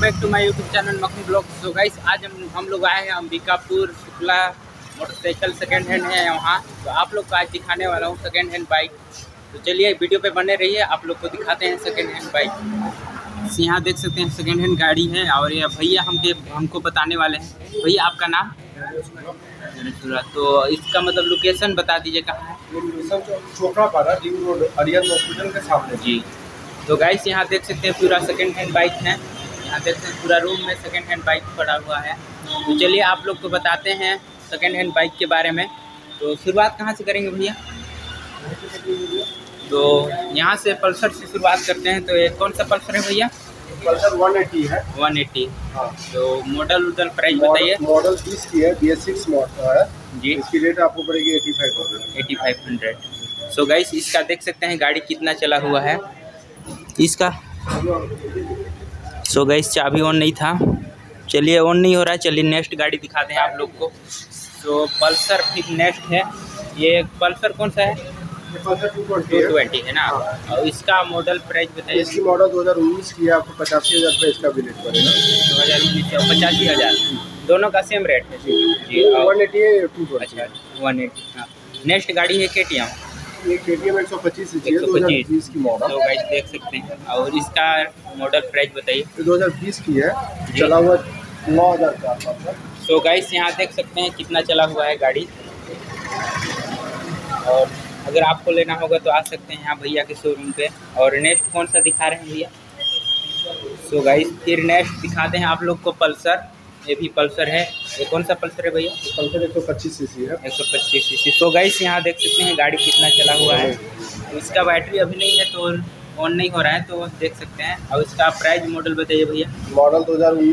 Back to my YouTube channel Makhni blog. So guys आज हम लोग आए हैं Ambikapur Shukla motorcycle second hand है वहाँ। तो आप लोग को आज दिखाने वाला हूँ सेकेंड हैंड बाइक। तो चलिए वीडियो पे बने रहिए, आप लोग को दिखाते हैं सेकेंड हैंड बाइक। यहाँ देख सकते हैं सेकेंड हैंड गाड़ी है और ये भैया हमको बताने वाले हैं। भैया आपका नाम? तो इसका मतलब लोकेशन बता दीजिए कहाँ है। Chopra ring road Aryan hospital के सामने जी। तो गाइस यहाँ देख सकते हैं पूरा सेकेंड हैंड बाइक है। यहाँ देखते हैं पूरा रूम में सेकेंड हैंड बाइक पड़ा हुआ है। तो चलिए आप लोग को बताते हैं सेकेंड हैंड बाइक के बारे में। तो शुरुआत कहाँ से करेंगे भैया? तो यहाँ से पल्सर से शुरुआत करते हैं। तो ये कौन सा पल्सर है भैया? पल्सर 180 है। 180। हाँ। तो मॉडल प्राइस बताइए। मॉडल 20 की है, BS6 मॉडल है जी। इसकी रेट आपको पड़ेगी 8500। सो गाइस इसका देख सकते हैं गाड़ी कितना चला हुआ है इसका। सो गाइस चाबी ऑन नहीं था, चलिए ऑन नहीं हो रहा है। चलिए नेक्स्ट गाड़ी दिखाते हैं आप लोग को। तो पल्सर फिर नेक्स्ट है। ये पल्सर कौन सा है? ये पल्सर 220 है ना। और इसका मॉडल प्राइस बताइए। इसकी मॉडल 2019 की है, आपको 85,000 रुपये इसका भी रेट पड़ेगा। 2019 और 85,000 दोनों का सेम रेट है जी। 180 है, 220। अच्छा 180। हाँ। नेक्स्ट गाड़ी है KTM। ये KTM 125 है, 2020 की मॉडल। तो गाइस देख सकते हैं। और इसका मॉडल प्राइस बताइए। 2020 की है, चला हुआ 9,000 का आसपास है। तो गाइस यहाँ देख सकते हैं कितना चला हुआ है गाड़ी। और अगर आपको लेना होगा तो आ सकते हैं यहाँ भैया के शोरूम पे। और नेक्स्ट कौन सा दिखा रहे हैं भैया? सो गाइस फिर नेक्स्ट दिखाते हैं आप लोग को पल्सर। ये भी पल्सर है। ये कौन सा पल्सर है भैया? पल्सर 125 सीसी है। 125 सीसी। तो गाइस यहाँ देख सकते हैं गाड़ी कितना चला हुआ है। इसका बैटरी अभी नहीं है तो ऑन नहीं हो रहा है, तो देख सकते हैं। और इसका प्राइस मॉडल बताइए भैया। मॉडल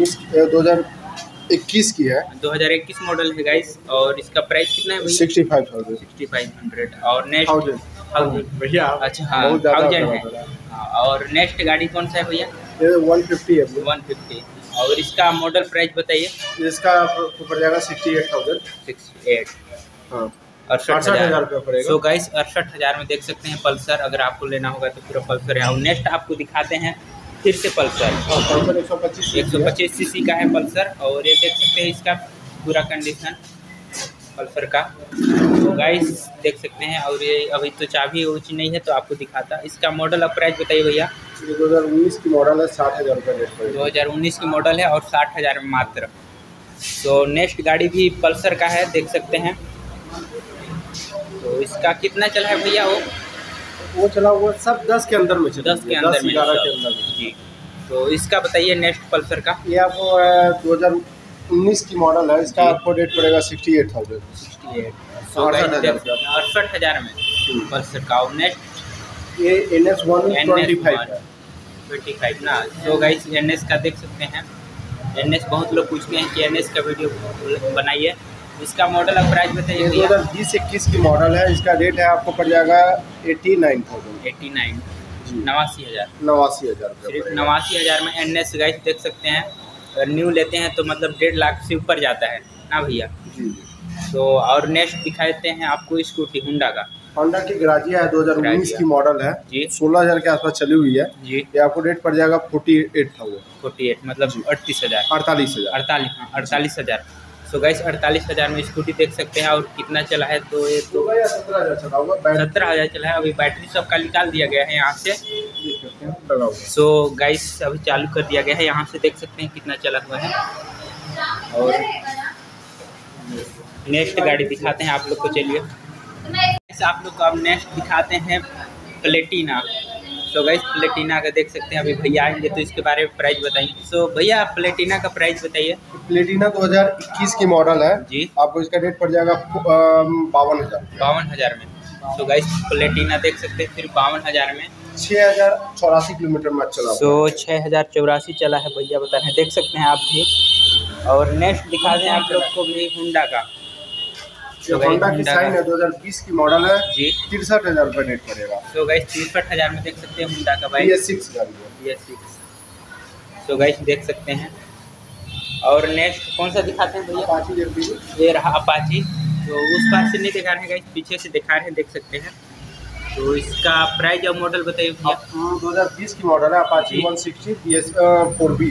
2021 की है। 2021 मॉडल है गाइस। और इसका प्राइस कितना है भैया? 65,000। और नेक्स्ट भैया अच्छा हाँ 1000 है। और नेक्स्ट गाड़ी कौन सा है भैया? 150 है। 150। और इसका मॉडल प्राइस बताइए। इसका ऊपर जाएगा 68,000। 68। हाँ 68,000 रुपये पड़ेगा। सो गाइस 68,000 में देख सकते हैं पल्सर। अगर आपको लेना होगा तो पूरा पल्सर है। और नेक्स्ट आपको दिखाते हैं फिर से पल्सर। पल्सर 125 सीसी का है पल्सर। और ये देख सकते हैं इसका पूरा कंडीशन पल्सर का। तो गाइस देख सकते हैं। और ये अभी तो चाबी ऊँची नहीं है तो आपको दिखाता। इसका मॉडल और प्राइस बताइए भैया। 2019 की मॉडल है, 60,000 रुपये रेट पड़ेगा। 2019 की मॉडल है और 60,000 में मात्र। तो नेक्स्ट गाड़ी भी पल्सर का है, देख सकते हैं। तो इसका कितना चला है भैया? वो चला हुआ सब 10 के अंदर में चला। 10 के अंदर में 11 के अंदर जी। तो इसका बताइए नेक्स्ट पल्सर का। ये आपको 2019 की मॉडल है, इसका आपको रेट पड़ेगा 68,000। 68,000 में पल्सर का। और नेक्स्ट ये NS 125 ना। तो गाइस NS का देख सकते हैं। NS बहुत लोग पूछते हैं कि NS का वीडियो बनाइए। इसका मॉडल और प्राइस बताइए। 2020-21 की मॉडल है, इसका रेट है आपको पड़ जाएगा 89,000। 89 89,000। 89,000 सिर्फ 89,000 में NS गाइस देख सकते हैं। अगर न्यू लेते हैं तो मतलब 1.5 लाख से ऊपर जाता है ना भैया जी। तो और नेक्स्ट दिखाते हैं आपको स्कूटी होंडा का। होंडा की ग्राजिया है, 2019 की मॉडल है जी। 16,000 के आसपास चली हुई है जी। ये आपको रेट पड़ जाएगा 48,000। 48 मतलब 38,000। 48,000। 48,000। सो गाइस 48,000 में स्कूटी देख सकते हैं। और कितना चला है? तो ये तो 17,000 चला हुआ। 17,000 चला है। अभी बैटरी सबका निकाल दिया गया है यहाँ से। सो गाइस अभी चालू कर दिया गया है, यहाँ से देख सकते हैं कितना चला हुआ है। और नेक्स्ट गाड़ी दिखाते हैं आप लोग को। चलिए आप लोग को अब नेक्स्ट दिखाते हैं प्लेटिना। तो गाइस प्लेटिना का देख सकते हैं। अभी भैया आएंगे तो इसके बारे में प्राइस बताइए। सो भैया प्लेटिना का प्राइस बताइए। प्लेटिना 2021 की मॉडल है जी। आपको इसका रेट पड़ जाएगा 52,000। 52,000 में। तो गाइस प्लेटिना देख सकते हैं फिर 52,000 में। 6,084 किलोमीटर में चला। सो 6,084 चला है भैया बता रहे हैं, देख सकते हैं आप भी। और नेक्स्ट दिखा दें आप लोग को भी होंडा का। तो होंडा की साइन है, 2020 की मॉडल है जी। 63,000 रुपये रेट पड़ेगा। तो गाइस 63,000 में देख सकते हैं होंडा का बाइक। BS6 गाड़ी है। BS6। तो गाइस देख सकते हैं। और नेक्स्ट कौन सा दिखाते हैं भैया? अपाची। ये रहा अपाची। तो उस पास से नहीं दिखा रहे हैं गाइस, पीछे से दिखा रहे हैं, देख सकते हैं। तो इसका प्राइस और मॉडल बताइए भैया। 2020 की मॉडल है, अपाची 160 BS 4B।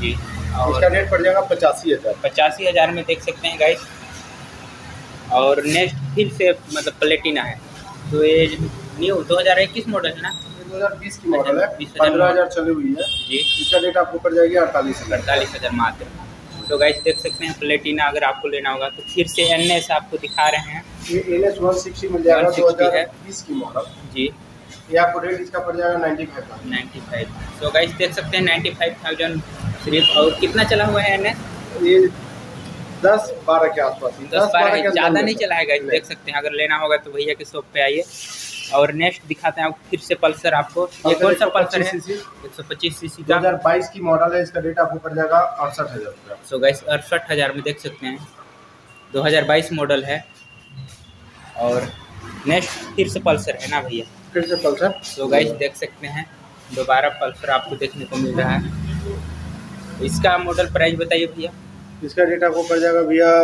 जी। और इसका रेट पड़ जाएगा 85,000। 85,000 में देख सकते हैं गाइस। और नेक्स्ट फिर से मतलब प्लेटिना है, तो ये न्यू 2021 मॉडल है ना? 2020 की मॉडल है, 15,000 चली हुई है जी। इसका रेट आपको पड़ जाएगी 48,000 मात्र। तो गाइस देख सकते हैं प्लेटिना अगर आपको लेना होगा तो फिर से NS आपको दिखा रहे हैं। ये NS 160 मिल जाएगा 2020 की मॉडल जी। ये आपको रेट इसका पड़ जाएगा 95,000। तो गाइस देख सकते हैं 95,000 सिर्फ। और कितना चला हुआ है NS? ये 10-12 के आसपास, 10-12 ज़्यादा नहीं चला है गाइस। देख सकते हैं, अगर लेना होगा तो भैया के शॉप पे आइए। और नेक्स्ट दिखाते हैं आपको फिर से पल्सर। आपको ये कौन सा पल्सर है? 125 सीसी का 2022 की मॉडल है, इसका रेट आपको पड़ जाएगा 68,000 रुपया। सो गाइस 68,000 में देख सकते हैं, 2022 मॉडल है। और नेक्स्ट फिर से पल्सर है ना भैया? फिर से पल्सर। तो गाइस देख सकते हैं दोबारा पल्सर आपको देखने को मिल रहा है। इसका मॉडल प्राइस बताइए भैया। इसका रेट आपको पड़ जाएगा भैया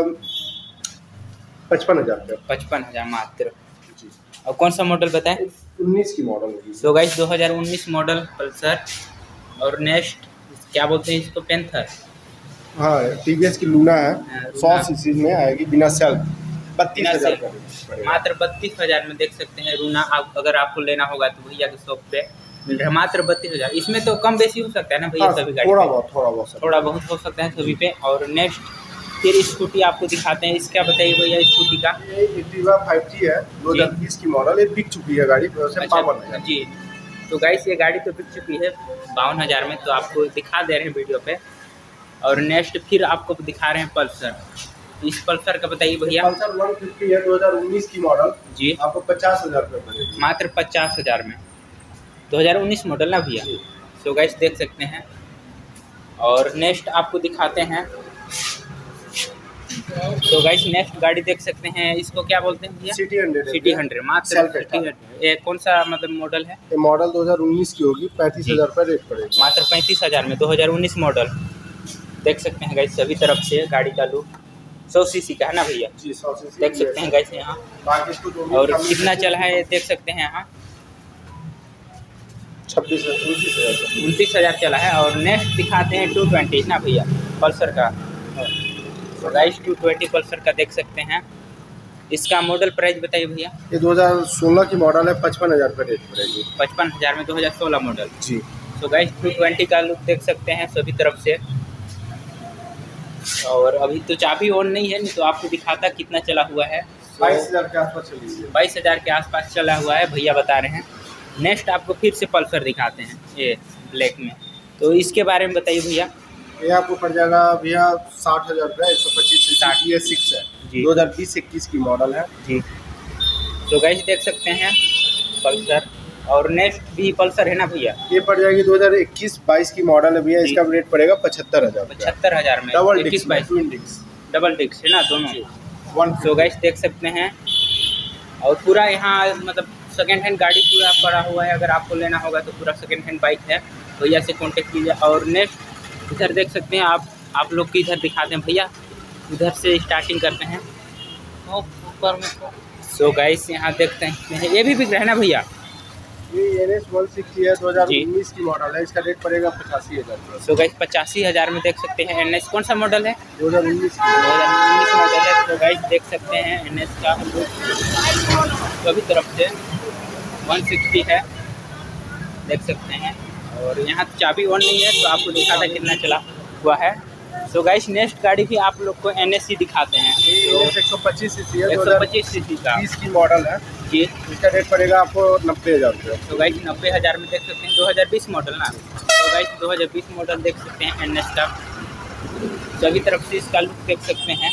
55,000 रुपया। 55,000 मात्र। और कौन सा मॉडल बताएं? 19 की मॉडल होगी। तो गाइस 2019 मॉडल पल्सर। और नेक्स्ट क्या बोलते हैं इसको? पेंथर। हाँ, TVS की लूना है, 100 सीसी में आएगी बिना सेल्फ, 32,000 का मात्र 32,000 में देख सकते हैं रूना। आप अगर आपको लेना होगा तो भैया के शॉप पे मिल रहा है मात्र 32,000। इसमें तो कम बेसी हो सकता है ना भैया? हाँ, सभी गाड़ी थोड़ा बहुत हो सकता है सभी पे। और नेक्स्ट फिर स्कूटी आपको दिखाते हैं। इसका बताइए भैया स्कूटी का। ये एक्टिवा 5G है, 2020 की मॉडल है, बिक चुकी है गाड़ी। अच्छा जी। तो गाइस ये गाड़ी तो बिक चुकी है 52,000 में, तो आपको दिखा दे रहे हैं वीडियो पे। और नेक्स्ट फिर आपको दिखा रहे हैं पल्सर। इस पल्सर का बताइए भैया। पल्सर 150 है, 2019 की मॉडल जी। आपको 50,000 रुपये पड़ेगी मात्र 50,000 में, 2019 मॉडल ना भैया? तो गाइस देख सकते हैं। और नेक्स्ट आपको दिखाते हैं। तो गाइस नेक्स्ट गाड़ी देख सकते हैं, इसको क्या बोलते हैं भैया? सिटी 100 मात्र 100। ये कौन सा मतलब मॉडल है? ये मॉडल 2019 की होगी, 35,000 रुपये रेट पड़ेगी मात्र 35,000 में, 2019 मॉडल। देख सकते हैं गाइस सभी तरफ से गाड़ी का लुक। 100 सीसी का है ना भैया? जी, 100 सीसी देख सकते हैं गाइस यहाँ। और कितना चला है देख सकते हैं यहाँ? 29,000 चला है। और नेक्स्ट दिखाते हैं 220 ना भैया पल्सर का। तो गाइस 220 पल्सर का देख सकते हैं। इसका मॉडल प्राइस बताइए भैया। ये 2016 की मॉडल है, 55,000 रुपये रेट पड़ेगी। 55,000 में 2016 मॉडल जी। तो गाइस 220 का लुक देख सकते हैं सभी तरफ से। और अभी तो चाबी ऑन नहीं है, नहीं तो आपको दिखाता कितना चला हुआ है। 22,000 के आसपास चली हुई है। 22,000 के आसपास चला हुआ है भैया बता रहे हैं। नेक्स्ट आपको फिर से पल्सर दिखाते हैं ये ब्लैक में। तो इसके बारे में बताइए भैया। ये आपको पड़ जाएगा भैया 60,000 रुपये, 125 सीसी है, 6 है जी। 2020-21 की मॉडल है जी। तो गाइस देख सकते हैं पल्सर। और नेक्स्ट भी पल्सर है ना भैया? ये पड़ जाएगी 2021-22 की मॉडल है भैया। इसका रेट पड़ेगा 75,000। 75,000 में डबल डिस्क है ना दोनों। तो गाइस देख सकते हैं। और पूरा यहाँ मतलब सेकेंड हैंड गाड़ी पूरा पड़ा हुआ है। अगर आपको लेना होगा तो पूरा सेकेंड हैंड बाइक है, भैया से कांटेक्ट कीजिए। और नेक्स्ट इधर देख सकते हैं आप लोग की इधर दिखाते हैं भैया। उधर से स्टार्टिंग करते हैं ऊपर में। सो गाइस यहाँ देखते हैं ये भी बिक रहा है ना भैया? ये NS 160 है, 2019 की मॉडल है। इसका रेट पड़ेगा 85,000। सो गाइस 85,000 में देख सकते हैं। NS कौन सा मॉडल है? 2019 मॉडल है। तो गाइस देख सकते हैं NS का सभी तरफ से 160 है, देख सकते हैं। और यहाँ चाबी ऑन नहीं है तो आपको दिखाता कितना चला हुआ है। सो गाइस नेक्स्ट गाड़ी भी आप लोग को NS दिखाते हैं। तो 125 सीसी है, 125 सीसी का 20 की मॉडल है जी। इसका रेट पड़ेगा आपको 90,000 रुपये। तो गाइस 90,000 में देख सकते हैं, 2020 मॉडल ना। तो गाइस 2020 मॉडल देख सकते हैं NS का सभी तरफ से इसका लुक देख सकते हैं।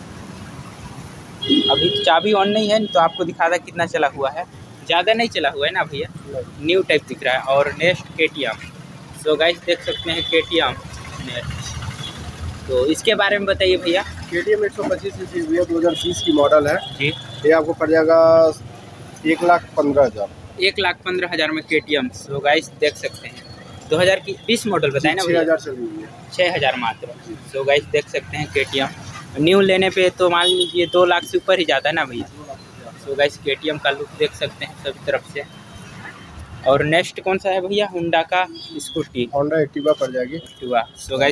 अभी चाबी ऑन नहीं है तो आपको दिखाता कितना चला हुआ है। ज़्यादा नहीं चला हुआ है ना भैया, न्यू टाइप दिख रहा है। और नेक्स्ट KTM। सो गाइस देख सकते हैं KTM नेक्स्ट। तो इसके बारे में बताइए भैया। KTM 125 सीसी भैया 2020 की मॉडल है जी। ये आपको पड़ जाएगा 1,15,000। 1,15,000 में KTM। सो गाइस देख सकते हैं 2020 मॉडल बताए ना भैया? 6,000 चली हुई है। 6,000 मात्र। सो गाइस देख सकते हैं KTM न्यू लेने पे तो मान लीजिए 2 लाख से ऊपर ही जाता है ना भैया। सो गाइस KTM का लुक देख सकते हैं सभी तरफ से। और नेक्स्ट कौन सा है भैया? होंडा का स्कूटी, होंडा एक्टिवा पड़ जाएगी। एक्टिवा। सो गाइस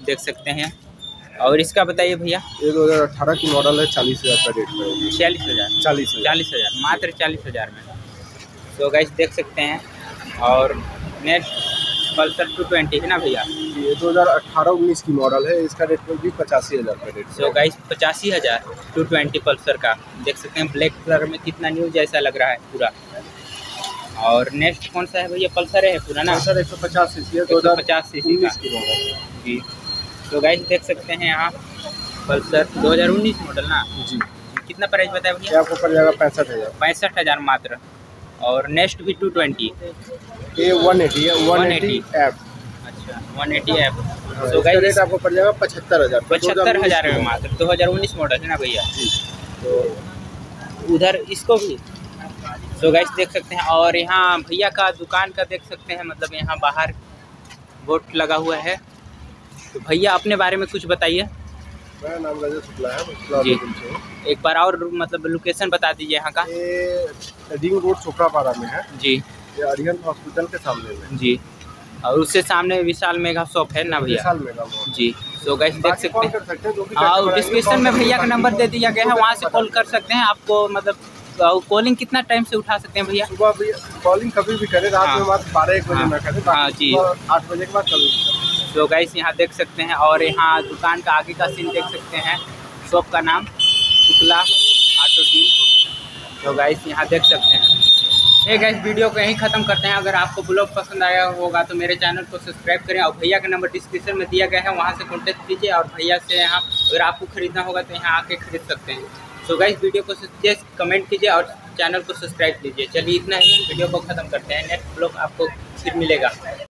देख सकते हैं। और इसका बताइए भैया। ये 2018 की मॉडल है, 40,000 का रेट में। 46,000 40,000 मात्र 40,000 में। तो गाइस देख सकते हैं। और नेक्स्ट पल्सर 220 है ना भैया, ये 2018-19 की मॉडल है, इसका रेट में भी 85,000 का रेट। तो गाइस 85,000 220 पल्सर का देख सकते हैं। ब्लैक कलर में कितना न्यू जैसा लग रहा है पूरा। और नेक्स्ट कौन सा है भैया? पल्सर है पूरा ना, पल्सर 150 सीसी है, 150 सीसी का जी। तो गाइस देख सकते हैं यहाँ पल्सर 2019 मॉडल ना जी। कितना प्राइस बताया भैया? आपको पड़ जाएगा 65,000। 65,000 मात्र। और नेक्स्ट भी 220, ये 180 है, 180 एफ। अच्छा 180 एफ। तो गाइस रेट आपको पड़ जाएगा 75,000। 75,000 में मात्र, 2019 मॉडल है ना भैया। तो उधर इसको भी तो गाइस देख सकते हैं। और यहाँ भैया का दुकान का देख सकते हैं, मतलब यहाँ बाहर बोर्ड लगा हुआ है। तो भैया अपने बारे में कुछ बताइए। मेरा नाम राजेश शुक्ला है जी। एक बार और मतलब लोकेशन बता दीजिए यहाँ का। ये रिंग रोड छोकरापारा में है जी। ये अरिहंत हॉस्पिटल के सामने में जी। और उससे सामने विशाल मेगा शॉप है ना भैया। विशाल मेगा जी। तो गाइस देख सकते हैं। हैं। और डिस्क्रिप्शन में भैया का नंबर दे दिया गया है, वहाँ से कॉल कर सकते हैं। आपको मतलब कॉलिंग कितना टाइम से उठा सकते हैं भैया? सुबह भी कॉलिंग कभी भी करें, रात में बात 12-1 बजे ना करें। हाँ जी। 8 बजे के बाद कभी। तो गाइस यहाँ देख सकते हैं। और यहाँ दुकान का आगे का सीन देख सकते हैं। शॉप का नाम शुक्ला ऑटो डील। तो गाइस यहाँ देख सकते हैं। ये गाइस वीडियो को यहीं ख़त्म करते हैं। अगर आपको ब्लॉग पसंद आया होगा तो मेरे चैनल को सब्सक्राइब करें। और भैया का नंबर डिस्क्रिप्शन में दिया गया है, वहाँ से कॉन्टेक्ट कीजिए। और भैया से यहाँ अगर आपको ख़रीदना होगा तो यहाँ आके खरीद सकते हैं। तो गाइस वीडियो को कमेंट कीजिए और चैनल को सब्सक्राइब कीजिए। चलिए इतना ही, वीडियो को ख़त्म करते हैं। नेक्स्ट ब्लॉग आपको फिर मिलेगा।